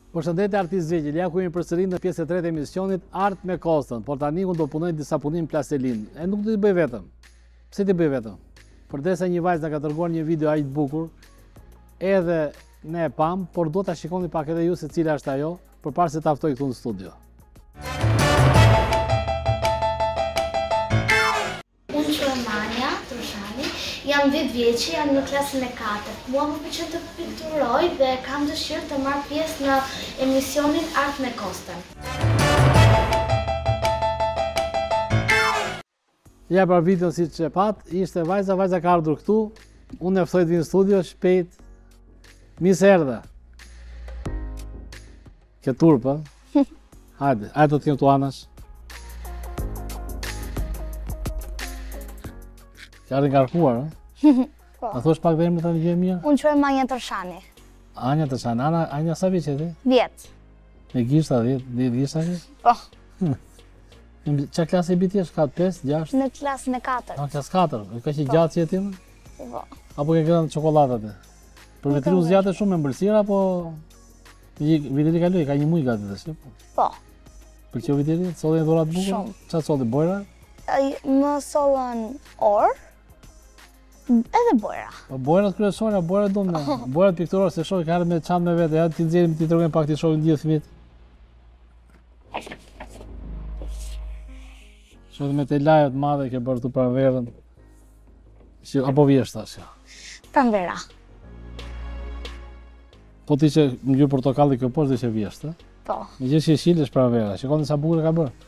Përshëndetje artist Xhegjel, ja ku jemi përsëri në pjesën e tretë e emisionit Art me Kostën, por tani unë do punoj disa punim plastelin. E nuk do t'i bëj vetëm. Pse t'i bëj vetëm? Përdesa një vajzë na ka dërguar një video aq të bukur, edhe ne e pam, por do ta shikoni pak edhe ju se cila është ajo, përpara se ta ftoj këtu në studio. Unë quhem Manja Trushani, jam 10 vjeçë, jam në klasën e 4. Mua më pëlqen të pikturoj dhe kam dëshirë të marr pjesë në emisionin Art me Kostën. Ja për videon si që pat, ishte vajza ka ardhur këtu, unë e ftoj të vinë në studio shpejt. Mirë se erdhe. Ke turpë, hajde do të kem tu anash. Që ardhë ngarkuar, Po. A thosh pak dhe emrin tani gjë mirë? Unë quhem Manja Trushani. Anja Trushani, Anja sa vjeç je ti? 10. Me gishta 10 gishta ti? Po. Qa klasë e biti është? 4, 5, 6? Në klasën e 4. A, klasë 4, ka që gjatë që jetim? Po. Apo ke gënë çokoladat e? Për vitriu zgjatë shumë me mbëlsira, apo vitri kaloi, ka një muj gati tash. Po. Pëlqeu vitri? Solli dhura të bukur? Shumë. Çfarë solli bojra? Më sollën orë, edhe bojra. Po bojrat kryesore, bojrat do me. Bojrat pikturore se shoh ka me çantë me vete, ja ti nxjerrim ti tregojmë pak ti shohim ndjes fëmijët. Shoh me te lajët madhe ke bërë tu pranverën. Si apo vjesh tash. Pranvera. Po ti që ngjyrë portokalli kjo poshtë dhe që vjesht, ë? Po. Me gjë sheshile është pranvera. Shikoni sa bukur e ka bërë.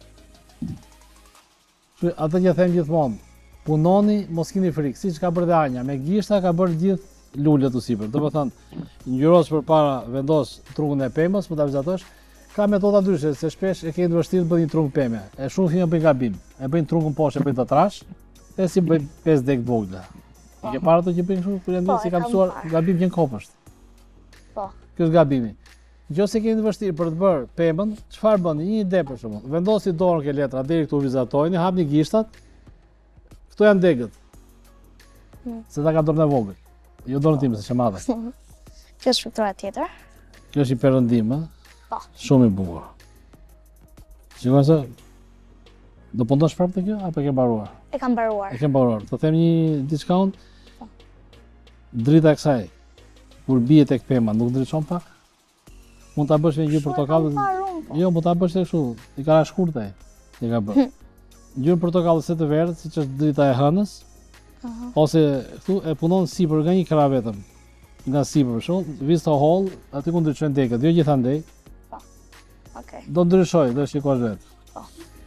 Atë që them gjithmonë, punoni, mos keni frikë, siç ka bërë dhe Anja, me gishta ka bërë gjithë lulet u sipër. Do të thonë, ngjyros përpara vendos trungun e pemës, po ta vizatosh, ka metoda ndryshe, se shpesh e keni vështirë të bëni një trung pemë. E shumë fëmijë bëjnë gabim. E bëjnë trungun poshtë, e bëjnë të trash, e si bëjnë 5 dek të vogla. I ke parë ato që bëjnë kështu, kur janë si ka mësuar gabim që në kopësht. Po. Ky është gabimi. Nëse keni vështirë për të bërë pemën, çfarë bëni? Një ide për shembull. Vendosni dorën ke letra deri këtu vizatojeni, hapni gishtat. Këto janë degët. Se ta ka dorën e vogël. Jo dorën time, se është e madhe. Kjo është piktura tjetër. Kjo është i perëndim, ë? Po. Shumë i bukur. Shikoj se do pundosh prapë te kjo apo e ke mbaruar? E kam mbaruar. E ke mbaruar. Të them një diçka unë. Drita e kësaj kur bie tek pema, nuk ndriçon pak? Mund ta bësh me ngjyrë portokalli. Jo, mund ta bësh kështu. I ka shkurtë ai. I ka bërë. Ngjyrë portokalli se të verdhë, siç është drita e hënës. Ose këtu e punon sipër nga një krah vetëm. Nga sipër për shkak, vista hall, aty ku ndriçojnë degët, jo gjithandej. Po. Okej. Do ndryshoj, do shikosh vetë. Po.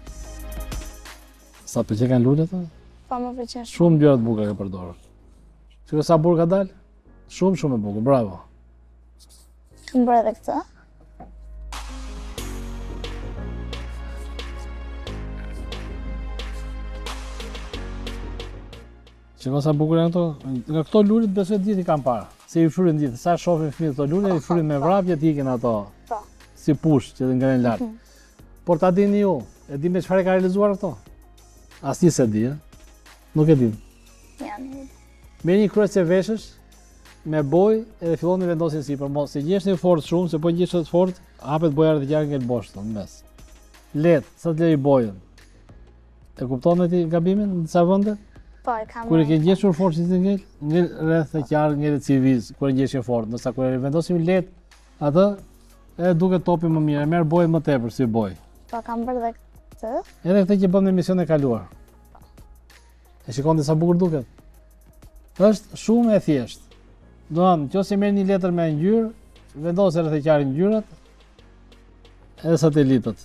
Sa pëlqen kanë lulet? Po më pëlqen shumë. Shumë gjëra të bukura ke përdorur. Shikoj sa burr ka dalë. Shumë e bukur, bravo. Kam bërë edhe këtë. Shikoj sa bukur janë këto. Nga këto lulet besoj ditë i kam parë. Se i fryn ditë, sa shohin fëmijët këto lule, i fryn me vrapje të ikin ato. Po. Si push që të ngrenë lart. Por ta dini ju, e di me çfarë ka realizuar këto? Asnjë se di, ë? Nuk e di. Janë. Merr një kryes e veshësh me bojë edhe filloni vendosin sipër. Mos e gjesh në fort shumë, se po gjesh të fort, hapet boja dhe gjarë ngel boshtë në mes. Let, sa të lej bojën. E kupton ti gabimin në disa vende? Po, e kam. Kur e ke gjeshur fort si të ngel rreth të qarë ngelet si viz, kur e gjeshje fort. Ndërsa kur e vendosim let, atë e duket topi më mirë, e merr bojën më tepër si bojë. Po, kam bërë edhe këtë. Edhe këtë që bëm në emision e kaluar. E shikoni sa bukur duket. Është shumë e thjeshtë. Do të nëse merr një letër me ngjyrë, vendos rreth e qarë ngjyrat, edhe satelitët.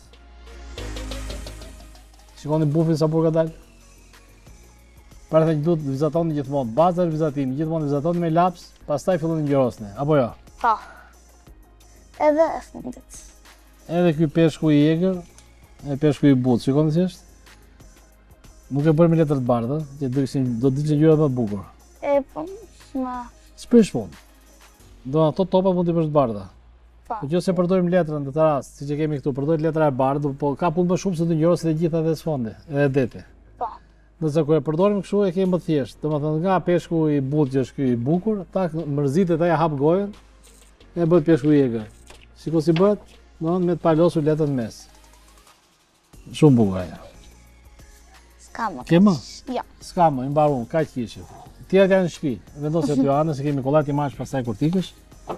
Shikoni bufin sa bukur ka dalë. Para se duhet të vizatoni gjithmonë, baza e vizatimi, gjithmonë vizatoni me laps, pastaj filloni ngjyrosni, apo jo? Po. Edhe e fundit. Edhe ky peshku i egër, e peshku i butë, shikoni si është? Nuk e bërë me letër të bardha, që do të diçë ngjyrat më të bukur. E po, ma. S'prish punë. Do ato topa mund t'i bësh të bardha. Po. Po nëse përdorim letrën në këtë rast, siç e kemi këtu, përdorim letra e bardhë, po ka punë më shumë se të ngjyroset e gjitha dhe sfondi, edhe deti. Po. Nëse kur e përdorim kështu e kemi më thjesht. Domethënë nga peshku i butë që është ky i bukur, tak mërzitet ai hap gojën e bëhet peshku i egër. Shiko si bëhet, me të palosur letën mes. Shumë bukur ajo. S'ka më. Ke më? Ja. S'ka më, i mbaruam, kaq kishit. Tjerat janë në shtëpi. Vendos aty anë se kemi kollaj ti marrësh pastaj kur tikësh.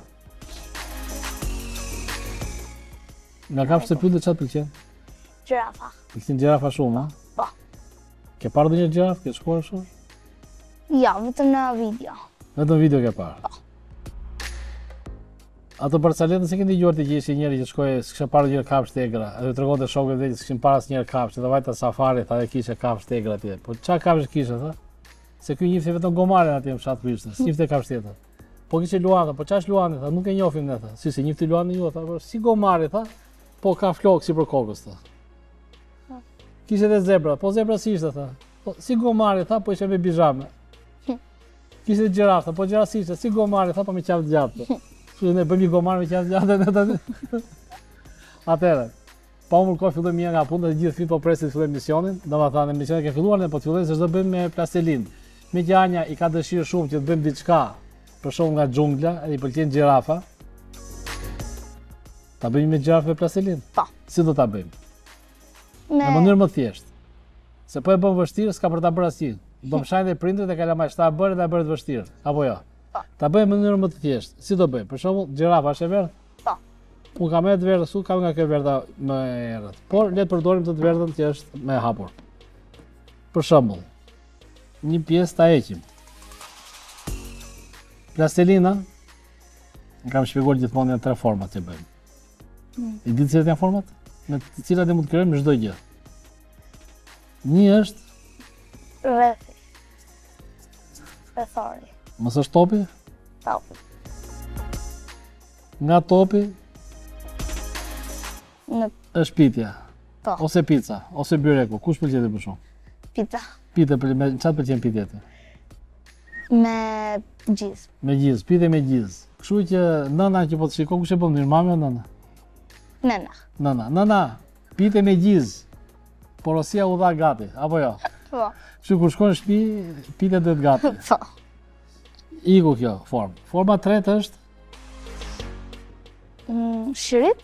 Nga kafshë të pyetje çfarë pëlqen? Gjirafa. Pëlqen gjirafa shumë, ha? Po. Ke parë ndonjë gjirafë? Ke shkuar shumë? Ja, vetëm në video. Vetëm video ke parë. Ato për saletën se keni dëgjuar të që ishte njëri që shkoi, s'kishte parë gjë kafshë tegra, edhe tregonte shokëve vetë që s'kishin parë asnjëherë kafshë, edhe vajta safari tha e kishte kafshë tegra atje. Po çfarë kafshë kishte tha? Se ky njifte vetëm gomaren atje në fshat Prishtë, s'njifte kafshë tjetër. Po kishte luanë, po ç'është luani tha, nuk e njohim ne tha. Si se njifti luani ju tha, po si gomari tha, po ka flokë sipër kokës tha. Kishte edhe zebra, po zebra si ishte tha. Po si gomari tha, po ishte me bizhame. Kishte gjirafë, po gjirafë si ishte, si gomari tha, po me qafë gjatë. Kështu ne bëmi gomarë me qafë gjatë. Atëherë, pa umur kohë fillojmë mia nga puna, të gjithë fëmijët po presin të fillojmë misionin. Domethënë misioni ke filluar ne, po të fillojmë se çdo bëjmë me plastelinë. Me që Anja i ka dëshirë shumë që të bëjmë diçka, për shembull nga xhungla, edhe i pëlqen gjirafa. Ta bëjmë me gjirafë me plastelinë? Po. Si do ta bëjmë? Në mënyrë më thjeshtë. Se po e bën vështirë, s'ka për ta bërë asgjë. Do më shajnë dhe prindrit e kalamaj ta bërë dhe bërë të vështirë, apo jo? Ta bëjmë në mënyrë më të thjeshtë. Si do bëjmë? Për shembull, gjirafa është e verdhë? Po. Unë kam edhe të verdhë këtu, kam nga kjo verdha më e errët. Por le të përdorim të verdhën që është më e hapur. Për shembull, një pjesë ta heqim. Plastelina, kam shpjeguar gjithmonë janë 3 format që bëjmë. I ditë cilat janë format? Me të cilat ne mund të krijojmë çdo gjë. Një është rrethi. Rrethori. Mos është topi? Topi. Nga topi është pitja. Po. Ose pica, ose byreku. Kush pëlqen më shumë? Pizza. Pite me çfarë pëlqen pitja ti? Me gjizë. Me gjizë, pite me gjizë. Kështu që nëna që po të shikon, kush e bën mirë, mami o nëna? Nëna. Nëna, pite me gjizë. Porosia u dha gati, apo jo? Po. Kështu kur shkon në shtëpi, pite duhet gati. Po. Iku kjo formë. Forma e tretë është shirit.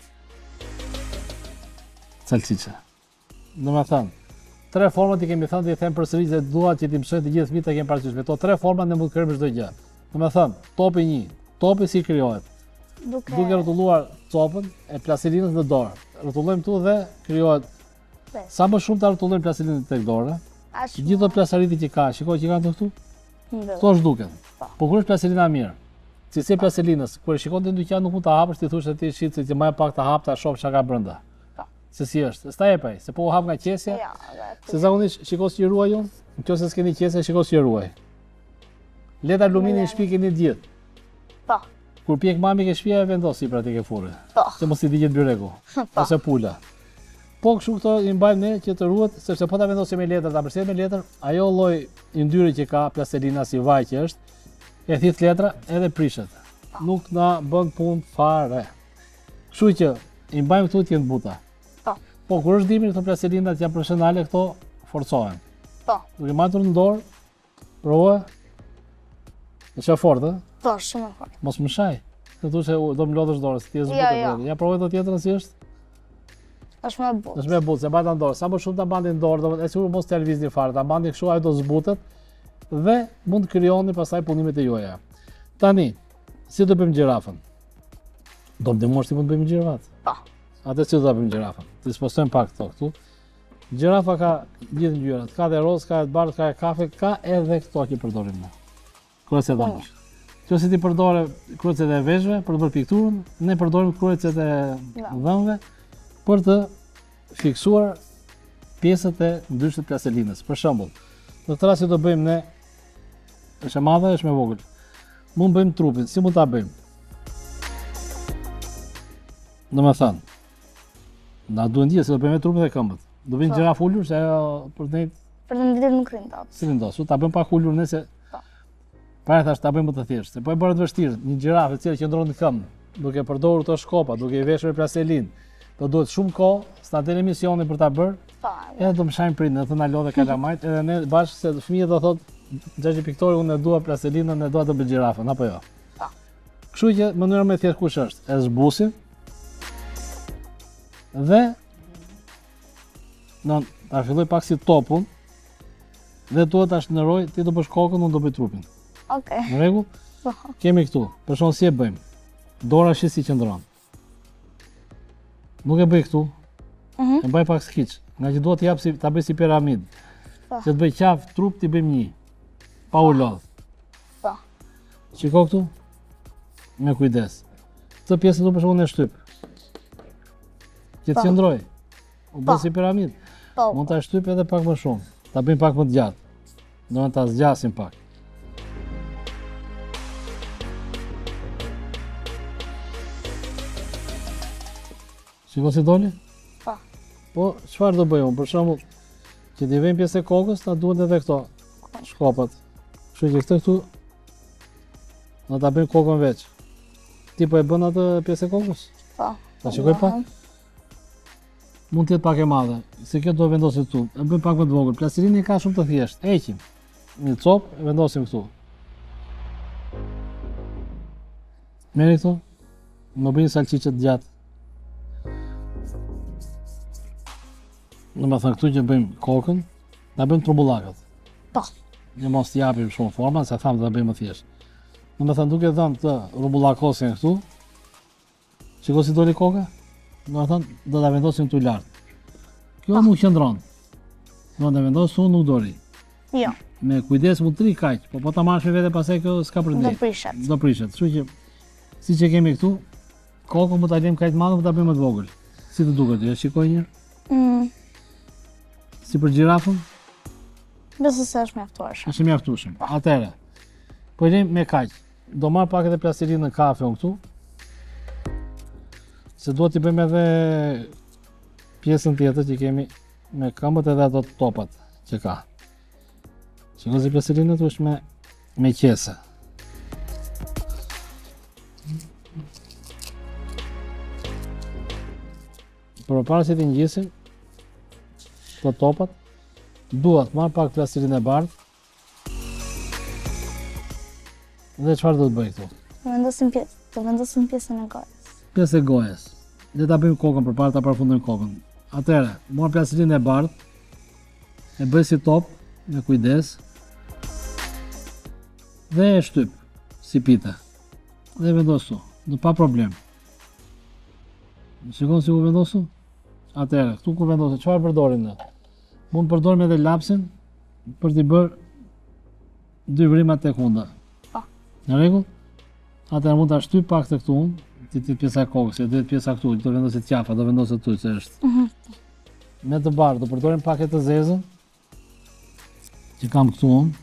Salsice. Domethënë, 3 format i kemi thënë, i them përsëri se dua që ti mësoj të gjithë fëmijët të kenë parasysh. Me to 3 forma ne mund të krijojmë çdo gjë. Domethënë, topi 1. Topi si krijohet? Duke rrotulluar copën e plastelinës në dorë. Rrotullojmë këtu dhe krijohet. Sa më shumë ta rrotullojmë plastelinën tek dora, gjithë plastariti që ka, shikoj që kanë këtu. Kto është duket. Po kur është plastelina mirë? Si plastelinës, kur e shikon në dyqan nuk mund ta hapësh, ti thosh se ti shit se që më pak ta hap ta shoh çka ka brenda. Se si është. S'ta jepaj, se po u hap nga qesja. Se zakonisht shikoj si ruaj unë, nëse s'keni qesja shikoj si ruaj. Leta alumini në shtëpi keni të gjithë. Po. Kur pjek mami ke shtëpia e vendos sipër atje ke furrë. Po. Se mos i digjet byreku. Ose pula. Po kështu këto i mbajmë ne që të ruhet, sepse po ta vendosim me letër, ta përsërit me letër, ajo lloj yndyre që ka plastelina si vaj që është, e thith letra edhe prishet. Nuk na bën punë fare. Kështu që i mbajmë këtu të jenë buta. Po kur është dimri këto plastelinat janë profesionale, këto forcohen. Po. Duke matur në dorë, provoje. Është fort, ë? Po, shumë fort. Mos më shaj. Të thosh se do më lodhësh dorën, ti e zbutë. Ja provoj të tjetrën si është. Është më butë. Është më butë, se mbajta në dorë. Sa më shumë ta mbani në dorë, domethënë sigurisht mos të lëvizni fare, ta mbani kështu ajo do zbutet dhe mund të krijoni pastaj punimet e juaja. Tani, si do bëjmë gjirafën? Do të dëmosh ti mund të bëjmë gjirafat? Po. Atë si do ta bëjmë gjirafën? Të dispostojmë pak këtu. Gjirafa ka gjithë ngjyrat, ka dhe roz, ka dhe bardhë, ka dhe kafe, ka edhe këto që përdorim ne. Kryecet e dhëmbësh. Nëse ti përdore kryecet e veshëve për të bërë pikturën, ne përdorim kryecet e dhëmbëve për të fiksuar pjesët e ndryshme të plastelinës. Për shembull, në këtë rast që do bëjmë ne, është e madhe, është më vogël. Mund bëjmë trupin, si mund ta bëjmë? Domethënë, na duhet ndjes se do bëjmë trupin dhe këmbët. Do bëjmë gjëra ulur se ajo për të nditur nuk rindot. Si vendos, ta bëjmë pak ulur nëse para thash ta bëjmë më të thjeshtë. Se po e bëra të vështirë, një gjirafë e cila qëndron në këmbë, duke përdorur këto shkopa, duke i veshur me plastelinë, do duhet shumë kohë, s'ta den emisioni për ta bërë. Edhe do më shajnë prindë, do të na lodhe kalamajt, edhe ne bashkë se fëmijët do thotë, Xhaxhi piktori, unë e dua plastelinën, e dua të bëj gjirafën, apo jo. Kështu që mënyra më e thjeshtë kush është? E zbusim Dhe ta filloj pak si topun dhe duhet ta shndërroj, ti do bësh kokën, unë do bëj trupin. Okej. Në rregull? Po. Kemi këtu, për shkak si e bëjmë. Dora shi si qëndron. Nuk e bëj këtu. E bëj pak skiç, nga që duhet t'jap ta bëj si piramidë. Po. Që të bëj qafë trup t'i bëjmë një. Pa u lodh. Po. Shiko këtu? Me kujdes. Këtë pjesën du për shkakun e shtyp. Që të qëndroj. U bë si piramidë. Po. Mund ta shtyp edhe pak më shumë. Ta bëjmë pak më të gjatë. Do ta zgjasim pak. Shiko si doli? Po. Po, çfarë do bëj unë? Për shembull, që t'i vëjmë pjesë e kokës, na duhen edhe këto shkopat. Kështu që këtu do ta bëjmë kokën veç. Ti po e bën atë pjesë e kokës? Po. Ta shikoj pak. Mund të jetë pak e madhe, se kjo do vendosim këtu. E bëjmë pak më të vogël. Plastirini ka shumë të thjeshtë. Heqim. Një copë e vendosim këtu. Merri këtu. Më bëjnë salcice të gjatë. Në më thënë këtu që bëjmë kokën, da bëjmë trumbullakët. Po. Një mos t'japim shumë forma, se thamë të da bëjmë më thjeshtë. Në më thënë duke dhënë të rumbullakosin këtu, shiko si doli koka, në më thënë do da vendosim të lartë. Kjo nuk qëndron. Do da vendosim unë nuk dori. Jo. Me kujdes mund të ri kaq, po ta marrësh me vete pastaj kjo s'ka për Do ndej. prishet. Do prishet. Kështu që siç e kemi këtu, kokën mund ta lëmë kaq të madhe, mund ta bëjmë më të vogël. Si të duket, e shikoj një. Si për gjirafën, Besoj se është mjaftueshëm. është mjaftueshëm. Atëherë, po lëmë me kaq. Do marr pak edhe plastelinë kafe unë këtu. Se duhet t'i bëjmë edhe pjesën tjetër që kemi me këmbët edhe ato topat që ka. Shiko si plastelinët është me qese. Përpara se t'i ngjisim këto topat, duhet marr pak plastelinë e bardhë. Dhe çfarë do të bëj këtu? Të vendosim pjesën e gojës. Pjesë e gojës. Le ta bëjmë kokën përpara ta përfundojmë kokën. Atëherë, marr plastelinë e bardhë, e bëj si top, me kujdes. Dhe e shtyp si pite. Dhe vendosu, në pa problem. Shikon si u vendosu? Atëherë, këtu ku vendosu, çfarë përdorim ne? Mund përdorim edhe lapsin për t'i bërë dy vrimat tek hunda. Po. Në rregull? Atëherë mund ta shtyp pak të këtu, ti pjesa e kokës, e duhet pjesa këtu, do vendoset qafa, do vendoset këtu që është. Me të bardhë, do përdorim pak e të zezën, që kam këtu unë.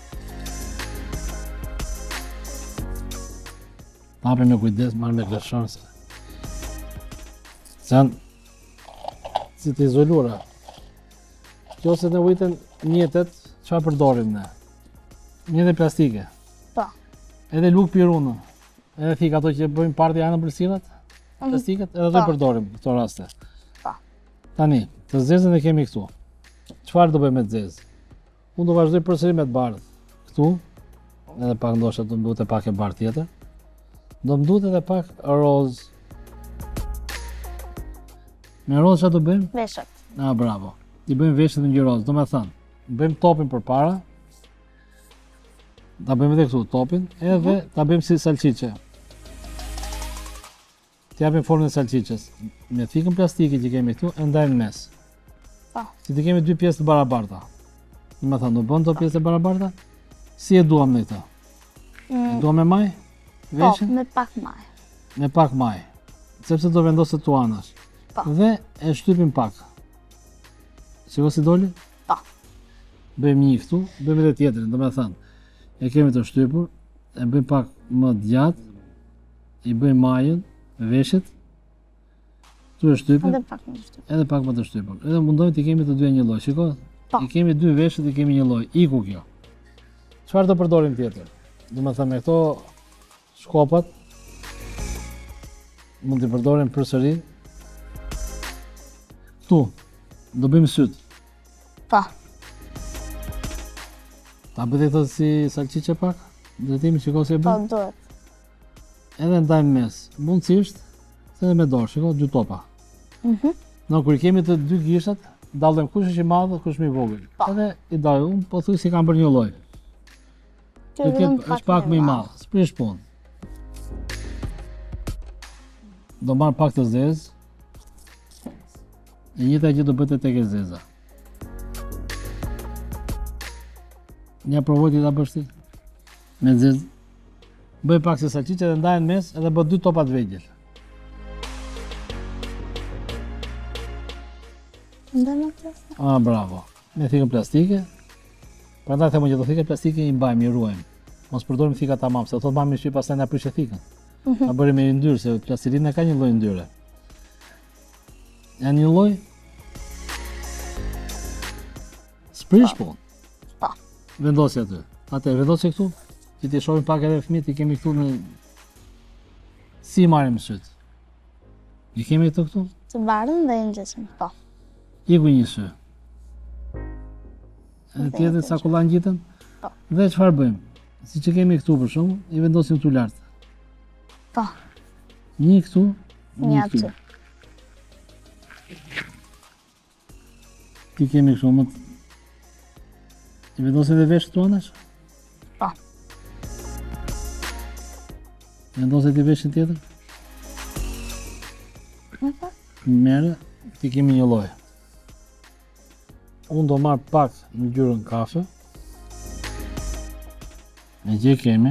Ta hapim me kujdes, marrë me kleshon se janë si të izolura. Kjo se në ujten mjetet, çfarë përdorim ne? Mjetet plastike. Po. Edhe luk pirunë. Edhe thik ato që bëjmë parti janë plësinat, plastiket, edhe do i përdorim në këto raste. Po. Tani, të zezën e kemi këtu. Çfarë do bëjmë me të zezë? Unë do vazhdoj përsëri me të bardhë. Këtu, edhe pak ndoshta do më duhet e pak e bardhë tjetër. Do më duhet edhe pak roz. Me roz çfarë do bëjmë? Veshët. Bravo. I bëjmë veshët me një roz, do me thënë, bëjmë topin përpara, ta bëjmë edhe këtu topin, edhe ta bëjmë si salcice. T'japim formën e salcices. Me thikën plastike që kemi këtu, e ndajmë mes. Po. Si të kemi dy pjesë të barabarta. Do me thënë, do bën të pjesë të barabarta, si e duam në këta? E duam me maj? Po, Veshën? me pak maj. Me pak maj, sepse do vendoset tu anash. Po. Dhe e shtypim pak. Shiko si doli? Po. Bëjmë një këtu, bëjmë edhe tjetrin, do me thënë, e kemi të shtypur, e bëjmë pak më të gjatë, i bëjmë majën, veshët, tu e shtypim, Edhe pak më shtyp. edhe pak më të shtypur. Edhe mundojmë t'i kemi të dy një lloj, shiko? Po. I kemi dy veshët, i kemi një lloj, iku kjo. Çfarë do përdorim tjetër? Do me thënë me këto shkopat, mund t'i përdorim përsëri. Këtu, do bëjmë syt. Po. Ta bëjë këto si salcice pak, drejtimi shiko si e Po, bën. duhet. Edhe ndajmë mes, mundësisht, se edhe me dorë, shiko, dy topa. Në kur kemi të dy gishtat, dallojmë kush është i madh dhe kush më i vogël. Edhe i daj unë, po thuj si kam bërë një lloj. Kjo është pak më i madh, s'prish punë. Do marr pak të zezë. E njëjta gjë do bëhet tek e zeza. Një provoj ti ta bësh ti. Me zezë. Bëj pak se salcice dhe ndajnë mes edhe bë 2 topa të vegjël. Bravo. Me thikën plastike. Prandaj them që do thikën plastike i mbajmë, i ruajmë. Mos përdorim thika tamam, se thot mami shi pastaj na prishë thikën. Ta bëri me yndyrë se plastilina ka një lloj yndyre. Janë një lloj. Sprish punë. Po. Vendosi aty. Atë vendosi këtu. Që ti shohim pak edhe fëmijët i kemi këtu në si marrim syt. I kemi këtu? Të bardhën dhe i nxehtëm. Po. Iku një sy. Edhe tjetër sa kolla ngjitën? Po. Dhe çfarë bëjmë? Siç e kemi këtu për shkakun, i vendosim këtu lart. Po. Një këtu, një aty. Ti kemi kështu më. I vendosim edhe vesh këtu anash? Po. Vendosim ti veshin tjetër? Merë, ti kemi një lloj. Unë do marr pak në ngjyrën kafe. Me gjë kemi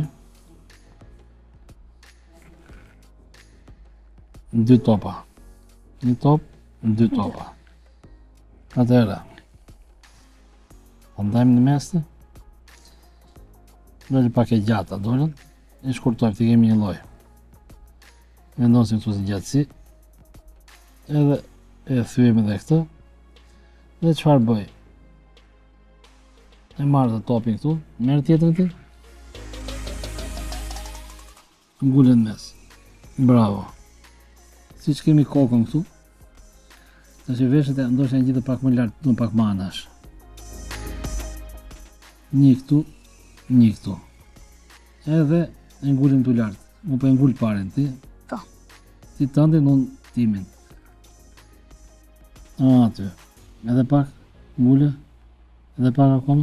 2 topa. 1 top, 2 topa. Atëherë. Ndajmë në mes të. Dole pak e gjata dolën. E shkurtojmë, ti kemi një lloj. Vendosim këtu si gjatësi. Edhe e thyem edhe këtë. Dhe çfarë bëj? E marr të topin këtu, merr tjetrën ti. Ngulën mes. Bravo. Siç kemi kokën këtu. Tash veshët e ndoshta janë gjithë pak më lart, do pak më anash. Një këtu, një këtu. Edhe e ngulim këtu lart. Unë po e ngul parën ti. Po. Ti tëndin, unë timin. Aty. Edhe pak, ngule. Edhe pak akoma.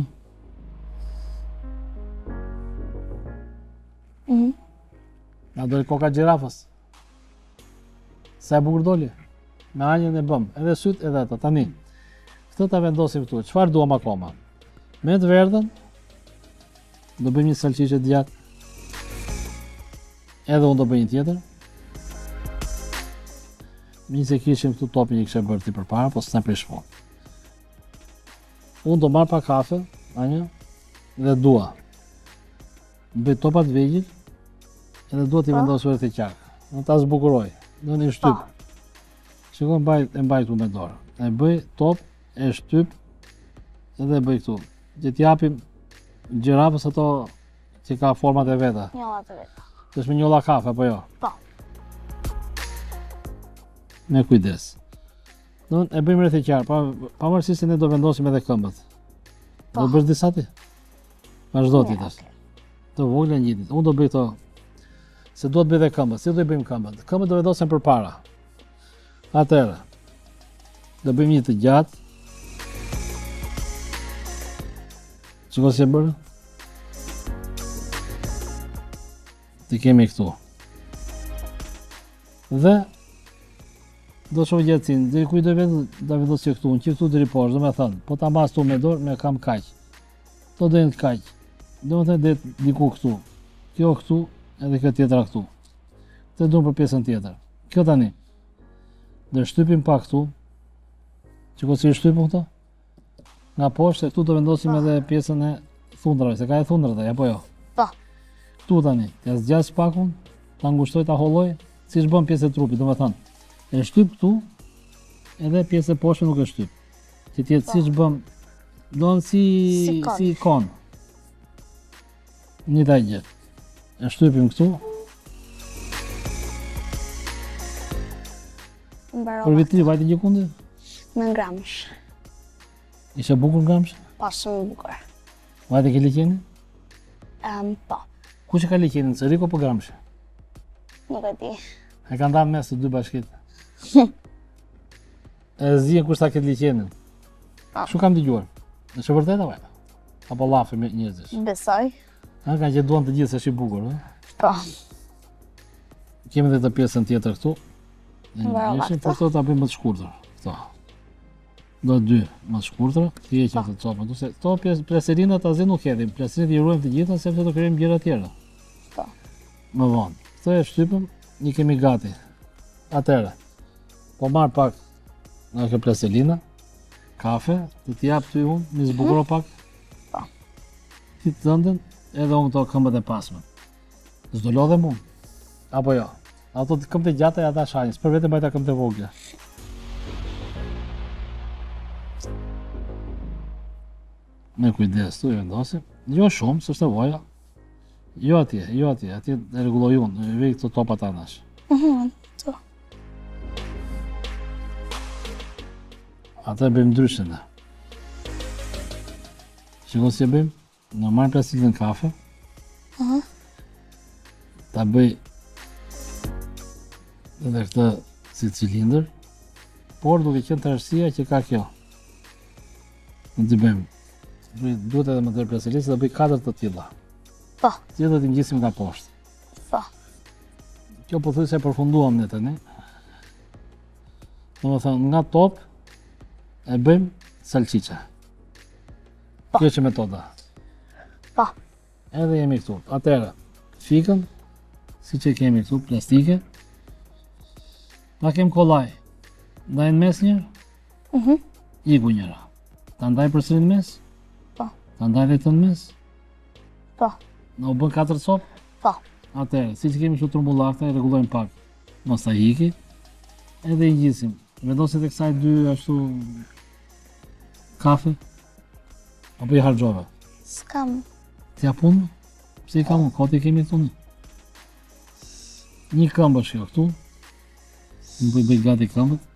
Na dojë koka gjirafës. Sa e bukur doli. Me anjën e bëm, edhe syt edhe ata. Tani, këtë ta vendosim këtu. Çfarë duam akoma? Me të verdhën, do bëjmë një salcishe të gjatë. Edhe unë do bëj një tjetër. Mirë se kishim këtu topin që kishe bërë ti përpara, po s'na prish punë. Unë do marr pak kafe, anja, dhe dua. Bëj topa të vegjël, edhe dua t'i vendos orë të qark. Unë ta zbukuroj, do një shtyp. Shikoj e mbaj këtu me dorë. E bëj top, e shtyp, edhe e bëj këtu. Që t'japim gjirafës ato që ka format e veta. Njollat e veta. Që është me njolla kafe, apo jo? Po. Me kujdes. E bëjmë rreth e qarë, pavarësisht se ne do vendosim edhe këmbët. Do bësh disa ti? Vazhdo ti tash. Të vogla ngjitit. Unë do bëj këto. Se duhet bëj edhe këmbët. Si do i bëjmë këmbët? Këmbët do vendosen përpara. Atëherë. Do bëjmë një të gjatë. Çiko si e bërë? Ti kemi këtu. Dhe do shoh gjatësin, dhe kuj do vendosi këtu, që këtu deri poshtë, do me thënë, po ta mbas tu me dorë, me kam kaq. To do jenë kaq. Do me thënë dhe diku këtu. Kjo këtu, edhe kjo tjetra këtu. Këtë duhem për pjesën tjetër. Kjo tani. Do shtypim pak këtu. Çiko si shtypim këto? Nga poshtë, këtu do vendosim edhe pjesën e thundrave, se ka e thundrat apo jo? Po. Këtu tani, t'ja zgjas pakun, ta ngushtoj, ta holloj, siç bën pjesë e trupit, do me thënë. E shtyp këtu, edhe pjesë e poshtë nuk e shtyp. Që tjetë siç bëm, do në si kon. Një taj gjë. E shtypim këtu. Për vitri, vajti gjikundi? Me ngramsh. Ishe bukur ngramsh? Po, shumë bukur. Vajti ke liqeni? Po. Kush e ka liqenin, Cëriko po ngramsh? Nuk e di. E ka ndarë mes të dy bashkit. e zihen kush ta ketë liçenin. Kështu kam dëgjuar. Është vërtet apo? Apo llafe me njerëzish? Besoj. Ha, kanë që duan të gjithë se është i bukur, ëh? Po. Kemi edhe të pjesën tjetër këtu. Vërtet. Por këto ta bëjmë më të shkurtër. Këto. Do 2 më të shkurtër, ti e qetë të copa. Se këto pjesë pleserina ta zi nuk hedhim. Pleserinat i ruajmë të gjitha sepse do krijojmë gjëra tjera. Po. Më vonë. Këto e shtypëm, i kemi gati. Atëherë. Po marr pak nga kjo pleserina, kafe, të t'i jap ty unë, mi zbukuro pak. Po. Ti të ëndën, edhe unë këto këmbët e pasme. S'do lodhem unë. Apo jo. Ato të këmbët e gjata e ata shajnës, për vete bajta këmbët e vogla. Me kujdes, tu e vendosim. Jo shumë, s'është e voja. Jo atje, atje e rregulloj unë, e vej këto topat anash. To. Ata e bëjmë ndryshe ne. Shiko si e bëjmë, në marrë plastikën kafe, ta bëj edhe këtë si cilindër, por duke qenë tërësia që ka kjo. Në të bëjmë, duhet edhe më të plastilisë dhe bëj 4 të tilla. Po. Që do t'i ngjisim nga poshtë. Po. Kjo po thuaj se përfunduam ne tani. Domethënë nga top e bëjmë salcice. Po. Kjo është metoda. Po. Edhe jemi këtu. Atëherë, fikën, siç e kemi këtu, plastike. Na kem kollaj. Ndaj në mes njërë? Iku njëra. Ta ndaj përsëri në mes? Po. Ta ndaj dhe të në mes? Po. Në u bën 4 copë? Po. Atëherë, siç kemi këtu trumbullakta, e rregullojmë pak. Mos ta hiki. Edhe i ngjisim. Vendoset e kësaj 2 ashtu kafe. Apo i harxhove? S'kam. T'ja punë? Pse i kam unë? Koti kemi këtu. Një këmbë është kjo këtu. Më bëj gati këmbët.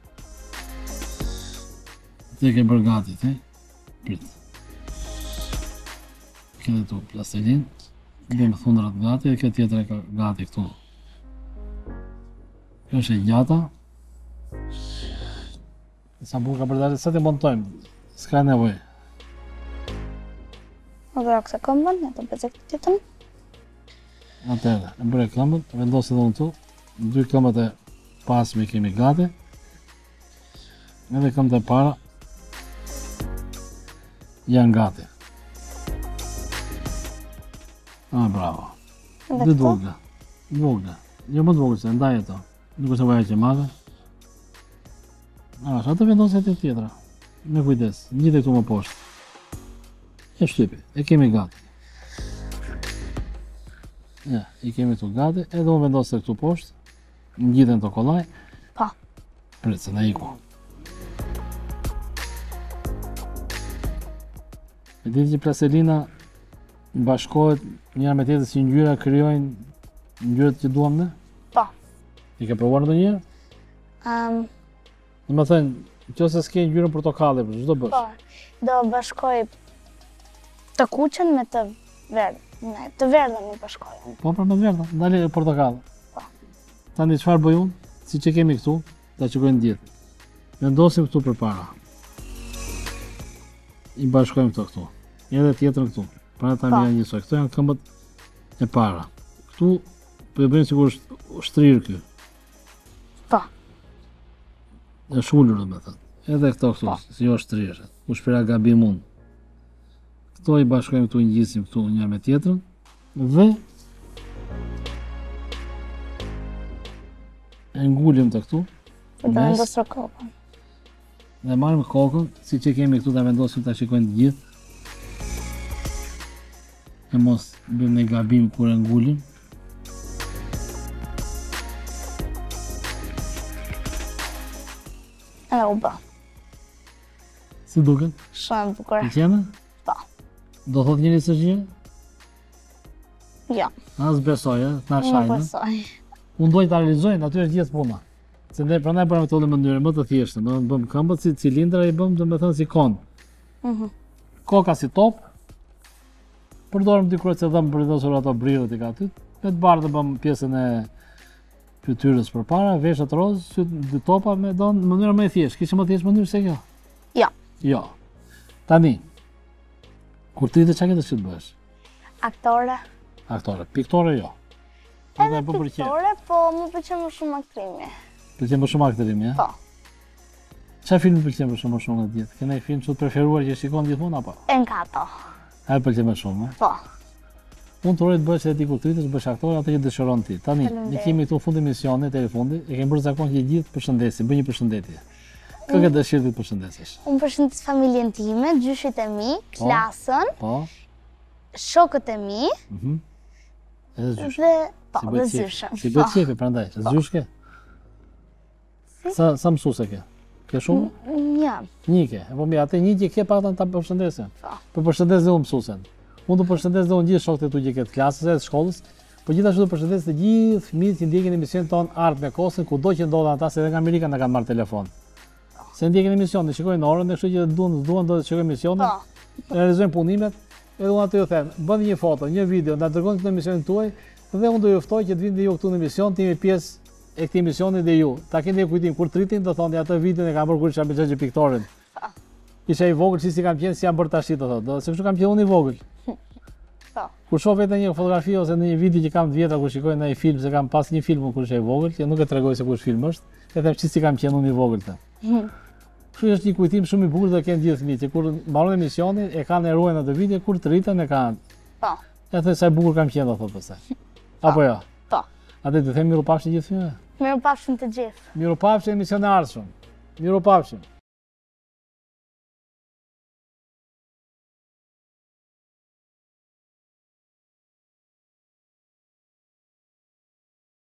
Ti e ke bërë gati, te? Prit. Këtë tu plastelin. Bëjmë thundrat gati dhe këtë tjetër e ka gati këtu. Kjo është e gjata. Sa buka për dalë, sa të montojmë? S'ka nevojë. Më bëra kësa këmbën, e të bezek të tjetën. Atëherë, e bëre këmbët, vendosi edhe unë tu. 2 këmbët e pasme kemi gati. Edhe këmbët e para janë gati. Bravo. Dhe vogla. Vogla. Jo më të vogla se ndaj ato. Nuk është vaja që madhe. Atë vendosi aty tjetra. Me kujdes. Ngjite këtu më poshtë. E shtypi. E kemi gati. Ja, i kemi këtu gati. Edhe unë vendosi këtu poshtë. Ngjiten të kollaj. Po. Prit se na iku. E ditë që plastelina bashkohet njëra me tjetrën si ngjyra krijojnë ngjyrat që duam ne? Po. I ke provuar ndonjëherë? Domethënë, nëse s'ke ngjyrën portokalli, ç'do bësh? Po. Do bashkoj të kuqen me të verdhën. Ne, të verdhën i bashkoj. Po, për me të verdhën, ndali portokalli. Po. Tani çfarë bëj unë? Siç e kemi këtu, ta shikojmë djetë. Vendosim këtu përpara. I bashkojmë këto këtu. Edhe tjetrën këtu. Para ta më janë njësoj. Këto janë këmbët e para. Këtu po e bëjmë sikur është shtrirë ky. Po. Është ulur domethënë. Edhe këto këtu, si jo shtrirë. U shpira gabim unë. Këto i bashkojmë këtu, ngjisim këtu njëra me tjetrën dhe e ngulim të këtu. Do vendosur kokën. Dhe marrim kokën, siç e kemi këtu, ta vendosim ta shikojnë të gjithë. E mos bëjmë një gabim kur e ngulim. Edhe u bë. Si duken? Shumë bukur. Pëlqen? Po. Do thotë njëri se gjë? Jo. As besoj, na Nuk shajnë. besoj. Unë doj ta realizoj, aty është gjithë puna. Se ne prandaj bëjmë këtë në mënyrë më të thjeshtë, do të bëjmë këmbët si cilindra, i bëjmë domethënë si kon. Koka si top. Përdorëm dikur që dhëm për vendosur ato brirët i ka aty. Me të bardhë bëm pjesën fytyrës përpara, veshët roz, syt dy topa me don mënyrë më e thjeshtë. Kishte më thjesht mënyrë se kjo? Jo. Jo. Tani, kur ti çka ke dëshirë të bësh? Aktore. Aktore, piktore jo. Edhe piktore, po më pëlqen më shumë aktrimi. Pëlqen më shumë aktrimi, Po. Çfarë film pëlqen më shumë në ditë? Ke ndonjë film të preferuar që shikon gjithmonë apo? Encanto. Ai pëlqen më shumë, Po. Unë të uroj të bësh edhe ti kur të rritesh bësh aktor atë që dëshiron ti. Tani, ne kemi këtu fundi misionit, deri fundi, e kemi bërë zakon që gjithë përshëndesin, bëj një përshëndetje. Kë ke dëshirë ti të përshëndesësh? Unë përshëndes familjen time, gjyshit e mi, klasën, Po. shokët e mi, Edhe zysh. dhe po, Si dhe bëhet qefi. zyshën. Si bëhet qefi prandaj, zysh ke? Sa mësuese ke? Ke shumë? Ja. Një ke. Po mirë, atë një që ke paktën ta përshëndesin. Po. Po përshëndes dhe unë mësuesen. Unë do përshëndes dhe unë gjithë shokët e tu që ke të klasës e të shkollës, po gjithashtu do përshëndes të gjithë fëmijët që ndjekin emisionin ton Art me Kosën, kudo që ndodhen ata, se edhe nga Amerika na kanë marrë telefon. Se ndjekin emisionin, shikojnë orën, kështu që duan do të shikojnë emisionin, Po. realizojnë punimet, edhe unë atë ju them, bëni një foto, një video, na dërgoni këtë emisionin tuaj, dhe unë do ju ftoj që të vinë dhe ju këtu në emision, të jeni pjesë e këtij emisioni dhe ju. Ta keni kujtim kur tritin do thoni atë videon e kam bërë kur isha me Xhaxhi piktorin. Isha i vogël, si kam qenë, si jam bërë tash, do thotë. Do se kështu kam qenë unë i vogël. Po. Kur shoh vetë një fotografi ose në një video që kam të vjetra kur shikoj ndonjë film, se kam pas një film kur isha i vogël, që nuk e tregoj se kush film është, e them si kam qenë unë i vogël të. Kështu është një kujtim shumë i bukur dhe kanë gjithë fëmijët që kur mbaron emisionin e kanë e ruajnë atë video, kur të rriten e kanë. Po. E the sa e bukur kam qenë do thotë pastaj. Apo jo? Po. Atë të them mirupafshim gjithë fëmijëve. Mirupafshim të gjithë. Mirupafshim emision e ardhshëm. Mirupafshim.